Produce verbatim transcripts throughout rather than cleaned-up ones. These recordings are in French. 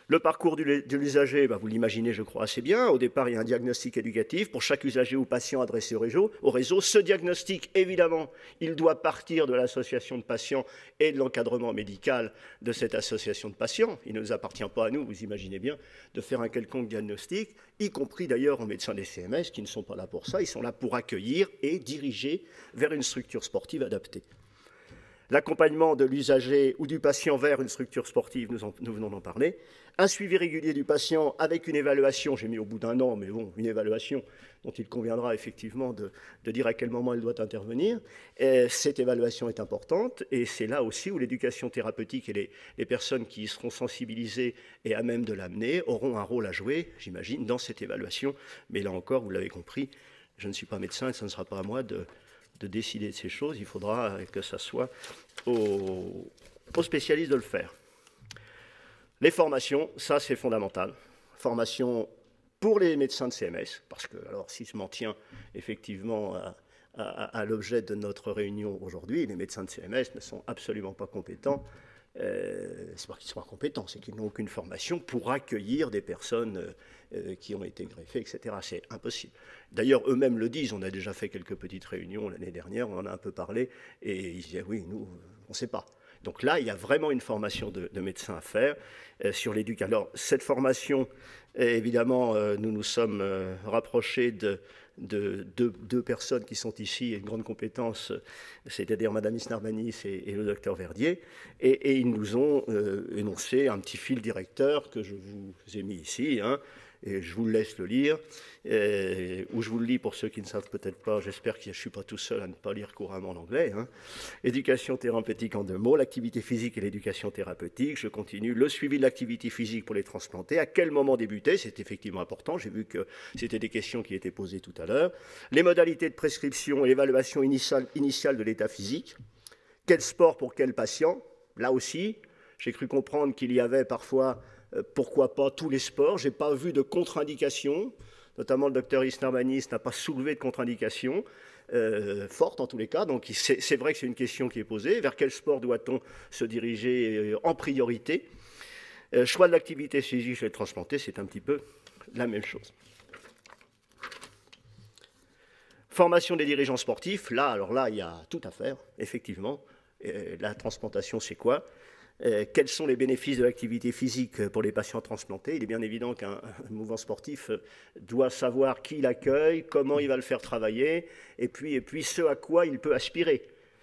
Le parcours de l'usager, ben vous l'imaginez, je crois, assez bien. Au départ, il y a un diagnostic éducatif pour chaque usager ou patient adressé au réseau. Au réseau. Ce diagnostic, évidemment, il doit partir de l'association de patients et de l'encadrement médical de cette association de patients. Il ne nous appartient pas à nous, vous imaginez bien, de faire un quelconque diagnostic, y compris d'ailleurs aux médecins des C M S qui ne sont pas là pour ça. Ils sont là pour accueillir et diriger vers une structure sportive adaptée. L'accompagnement de l'usager ou du patient vers une structure sportive, nous, en, nous venons d'en parler. Un suivi régulier du patient avec une évaluation, j'ai mis au bout d'un an, mais bon, une évaluation dont il conviendra effectivement de, de dire à quel moment elle doit intervenir. Et cette évaluation est importante et c'est là aussi où l'éducation thérapeutique et les, les personnes qui seront sensibilisées et à même de l'amener auront un rôle à jouer, j'imagine, dans cette évaluation. Mais là encore, vous l'avez compris, je ne suis pas médecin et ce ne sera pas à moi de... de décider de ces choses, il faudra que ça soit aux, aux spécialistes de le faire. Les formations, ça c'est fondamental. Formation pour les médecins de C M S, parce que, alors si je m'en tiens effectivement à, à, à l'objet de notre réunion aujourd'hui, les médecins de C M S ne sont absolument pas compétents. Euh, c'est pas qu'ils sont incompétents, c'est qu'ils n'ont aucune formation pour accueillir des personnes euh, qui ont été greffées, et cetera. C'est impossible. D'ailleurs, eux-mêmes le disent, on a déjà fait quelques petites réunions l'année dernière, on en a un peu parlé, et ils disaient, oui, nous, on ne sait pas. Donc là, il y a vraiment une formation de, de médecins à faire euh, sur l'éducation. Alors, cette formation, évidemment, euh, nous nous sommes euh, rapprochés de... de deux personnes qui sont ici et une grande compétence, c'est-à-dire Madame Isnarbanis et, et le docteur Verdier, et, et ils nous ont euh, énoncé un petit fil directeur que je vous ai mis ici, hein, et je vous laisse le lire, et, ou je vous le lis pour ceux qui ne savent peut-être pas, j'espère que je ne suis pas tout seul à ne pas lire couramment l'anglais. Hein. Éducation thérapeutique en deux mots, l'activité physique et l'éducation thérapeutique, je continue, le suivi de l'activité physique pour les transplantés, à quel moment débuter, c'est effectivement important, j'ai vu que c'était des questions qui étaient posées tout à l'heure, les modalités de prescription et l'évaluation initiale, initiale de l'état physique, quel sport pour quel patient, là aussi, j'ai cru comprendre qu'il y avait parfois... pourquoi pas tous les sports. Je n'ai pas vu de contre-indication, notamment le docteur Isnarbanis n'a pas soulevé de contre-indication euh, forte en tous les cas, donc c'est vrai que c'est une question qui est posée. Vers quel sport doit-on se diriger en priorité? euh, Choix de l'activité physique chez les transplantés, c'est un petit peu la même chose. Formation des dirigeants sportifs, là, alors là, il y a tout à faire, effectivement. Euh, la transplantation, c'est quoi? Euh, quels sont les bénéfices de l'activité physique pour les patients transplantés? Il est bien évident qu'un mouvement sportif doit savoir qui l'accueille, comment il va le faire travailler, et puis, et puis ce à quoi il peut aspirer.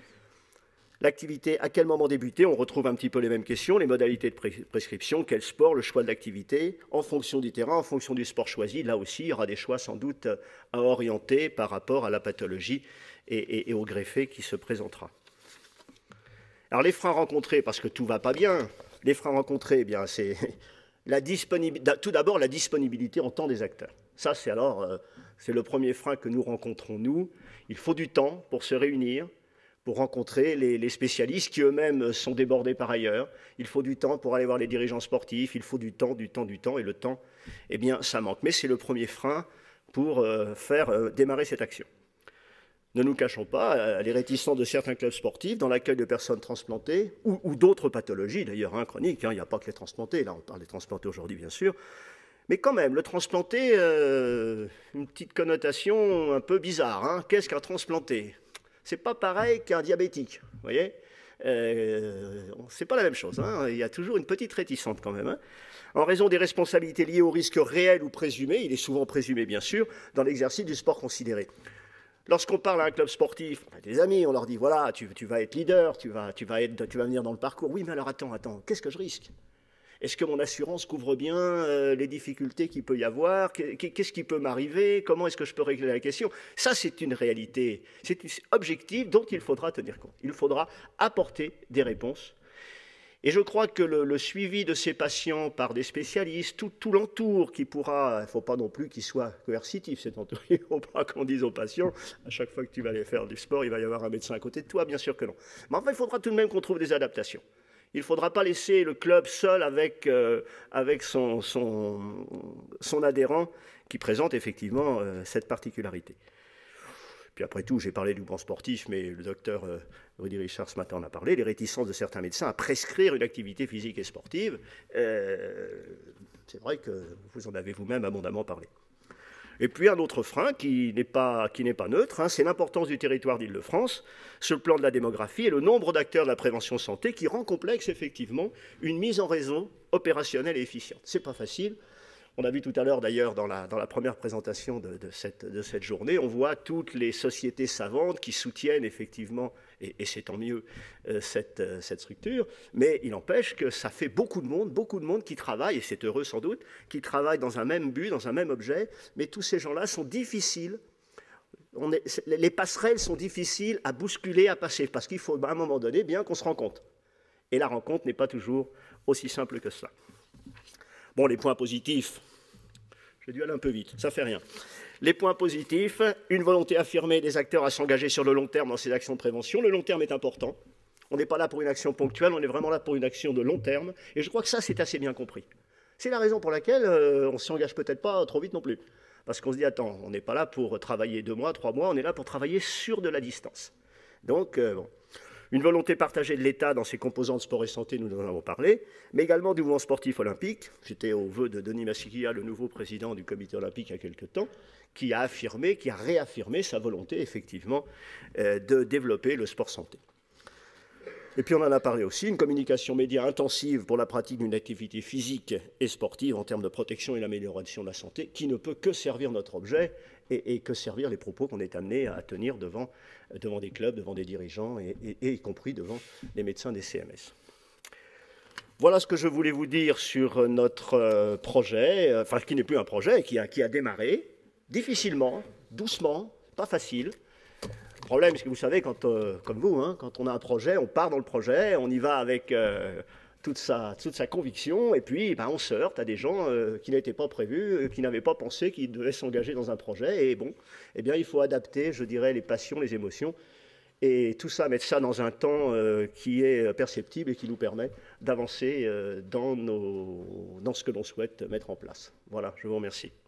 L'activité, à quel moment débuter? On retrouve un petit peu les mêmes questions, les modalités de prescription, quel sport, le choix de l'activité, en fonction du terrain, en fonction du sport choisi. Là aussi, il y aura des choix sans doute à orienter par rapport à la pathologie et, et, et au greffé qui se présentera. Alors les freins rencontrés, parce que tout ne va pas bien, les freins rencontrés, eh bien c'est la disponibilité, tout d'abord la disponibilité en temps des acteurs. Ça c'est alors, euh, c'est le premier frein que nous rencontrons nous. Il faut du temps pour se réunir, pour rencontrer les, les spécialistes qui eux-mêmes sont débordés par ailleurs. Il faut du temps pour aller voir les dirigeants sportifs, il faut du temps, du temps, du temps, et le temps, eh bien ça manque. Mais c'est le premier frein pour euh, faire euh, démarrer cette action. Ne nous cachons pas, les réticences de certains clubs sportifs dans l'accueil de personnes transplantées, ou, ou d'autres pathologies d'ailleurs, hein, chroniques, hein, il n'y a pas que les transplantés, là on parle des transplantés aujourd'hui bien sûr, mais quand même, le transplanté, euh, une petite connotation un peu bizarre, hein. Qu'est-ce qu'un transplanté? C'est pas pareil qu'un diabétique, vous voyez, euh, c'est pas la même chose, hein. Il y a toujours une petite réticence quand même, hein. En raison des responsabilités liées au risque réel ou présumé, il est souvent présumé bien sûr, dans l'exercice du sport considéré. Lorsqu'on parle à un club sportif, on a des amis, on leur dit, voilà, tu, tu vas être leader, tu vas, tu, vas être, tu vas venir dans le parcours. Oui, mais alors attends, attends, qu'est-ce que je risque? Est-ce que mon assurance couvre bien euh, les difficultés qu'il peut y avoir? Qu'est-ce qui peut m'arriver? Comment est-ce que je peux régler la question? Ça, c'est une réalité, c'est objectif dont il faudra tenir compte. Il faudra apporter des réponses. Et je crois que le, le suivi de ces patients par des spécialistes, tout, tout l'entour qui pourra, il ne faut pas non plus qu'il soit coercitif cet entour, il ne faut pas qu'on dise aux patients, à chaque fois que tu vas aller faire du sport, il va y avoir un médecin à côté de toi, bien sûr que non. Mais enfin, il faudra tout de même qu'on trouve des adaptations. Il ne faudra pas laisser le club seul avec, euh, avec son, son, son adhérent qui présente effectivement euh, cette particularité. Puis après tout, j'ai parlé du mouvement sportif, mais le docteur euh, Rudy Richard ce matin en a parlé, les réticences de certains médecins à prescrire une activité physique et sportive. Euh, C'est vrai que vous en avez vous-même abondamment parlé. Et puis un autre frein qui n'est pas, qui n'est pas neutre, hein, c'est l'importance du territoire d'Île-de-France sur le plan de la démographie et le nombre d'acteurs de la prévention santé qui rend complexe effectivement une mise en réseau opérationnelle et efficiente. C'est pas facile. On a vu tout à l'heure d'ailleurs dans la, dans la première présentation de, de, cette, de cette journée, on voit toutes les sociétés savantes qui soutiennent effectivement, et, et c'est tant mieux, euh, cette, euh, cette structure, mais il n'empêche que ça fait beaucoup de monde, beaucoup de monde qui travaille, et c'est heureux sans doute, qui travaille dans un même but, dans un même objet, mais tous ces gens-là sont difficiles, on est, les passerelles sont difficiles à bousculer, à passer, parce qu'il faut à un moment donné bien qu'on se rencontre. Et la rencontre n'est pas toujours aussi simple que cela. Bon, les points positifs, j'ai dû aller un peu vite, ça fait rien. Les points positifs, une volonté affirmée des acteurs à s'engager sur le long terme dans ces actions de prévention. Le long terme est important. On n'est pas là pour une action ponctuelle, on est vraiment là pour une action de long terme. Et je crois que ça, c'est assez bien compris. C'est la raison pour laquelle euh, on ne s'y engage peut-être pas trop vite non plus. Parce qu'on se dit, attends, on n'est pas là pour travailler deux mois, trois mois, on est là pour travailler sur de la distance. Donc, euh, bon. Une volonté partagée de l'État dans ses composantes sport et santé, nous en avons parlé, mais également du mouvement sportif olympique. J'étais au vœu de Denis Massikia, le nouveau président du comité olympique il y a quelque temps, qui a affirmé, qui a réaffirmé sa volonté, effectivement, euh, de développer le sport santé. Et puis on en a parlé aussi, une communication média intensive pour la pratique d'une activité physique et sportive en termes de protection et l'amélioration de la santé, qui ne peut que servir notre objet et, et que servir les propos qu'on est amené à tenir devant, devant des clubs, devant des dirigeants et, et, et y compris devant les médecins des C M S. Voilà ce que je voulais vous dire sur notre projet, enfin qui n'est plus un projet, qui a, qui a démarré difficilement, doucement, pas facile. Le problème, c'est que vous savez, quand, euh, comme vous, hein, quand on a un projet, on part dans le projet, on y va avec euh, toute, sa, toute sa conviction, et puis ben, on se heurte à des gens euh, qui n'étaient pas prévus, euh, qui n'avaient pas pensé qu'ils devaient s'engager dans un projet, et bon, eh bien, il faut adapter, je dirais, les passions, les émotions, et tout ça, mettre ça dans un temps euh, qui est perceptible et qui nous permet d'avancer euh, dans, nos, dans ce que l'on souhaite mettre en place. Voilà, je vous remercie.